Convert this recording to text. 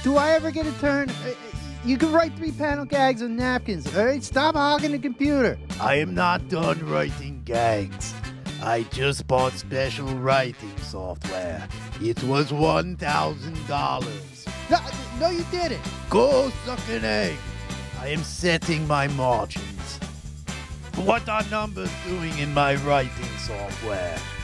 Do I ever get a turn? You can write 3-panel gags on napkins, all right? Stop hogging the computer. I am not done writing gags. I just bought special writing software. It was $1,000. No, you didn't. Go suck an egg. I am setting my margins. What are numbers doing in my writing software?